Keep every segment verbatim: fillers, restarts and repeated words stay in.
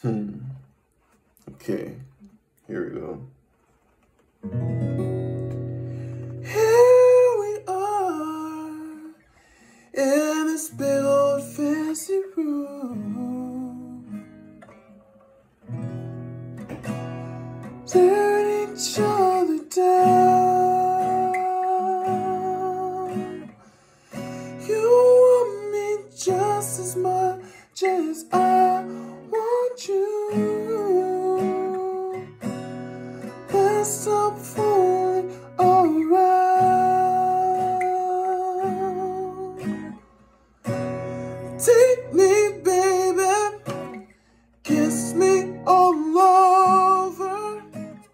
Hmm. Okay. Here we go. Here we are in this big old fancy room, tearing each other down. You want me just as much as I want you. Let's stop fooling around. Take me, baby, kiss me all over.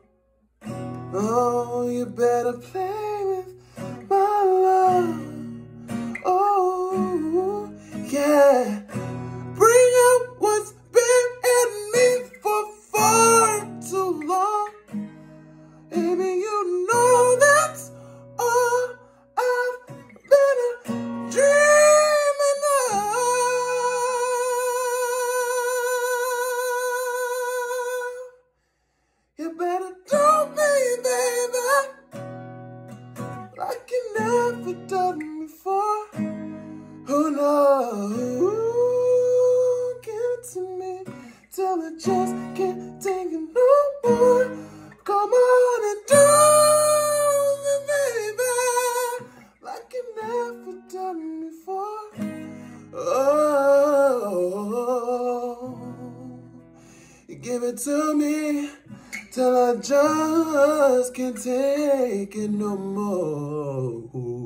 Oh, you better play with my love. Oh, yeah. Bring out what's been in me for far too long. Baby, you know that's all I've been dreaming of. You better do me, baby, like you never done before. Oh no, give it to me till I just can't take it no more. Come on and do me, baby, like you never done before. Oh, you give it to me till I just can't take it no more.